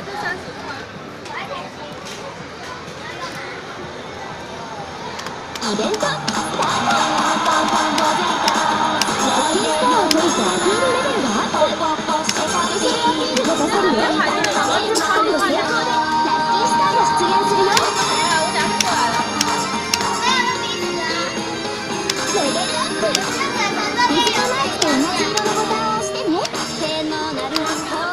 イベントスタート。ラッキースターを取るとアピールレベルがアップ。スペシャルアピールが出せるよ。チェンジカードの成功でラッキースターが出現するよ。レベルアップ。ビストナイツと同じ色のボタンを押してね。手の鳴る声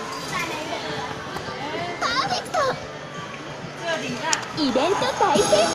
イベント大成功。